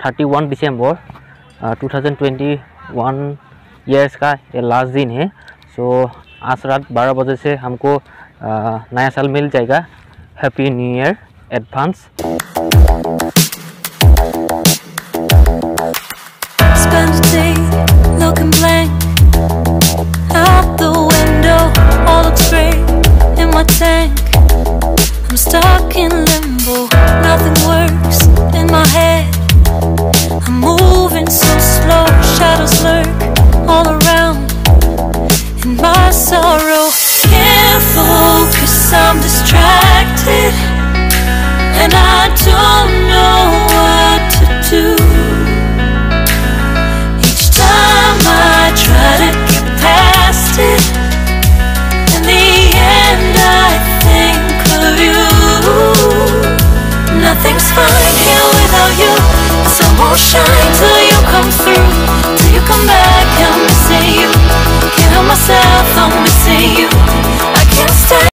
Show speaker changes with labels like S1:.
S1: 31 दिसंबर 2021 years का ये last दिन है। सो आज रात 12 बजे से हमको नया साल मिल जाएगा। Happy new year advance.
S2: Spend a day looking blank out the window, all looks great in my tank. I'm stuck in limbo, nothing works in my head. I'm moving so slow, shadows lurk all around in my sorrow. Can't focus, I'm distracted, and I don't know what to do. Each time I try to get past it, in the end I think of you. Nothing's fine here without you. The sun won't shine till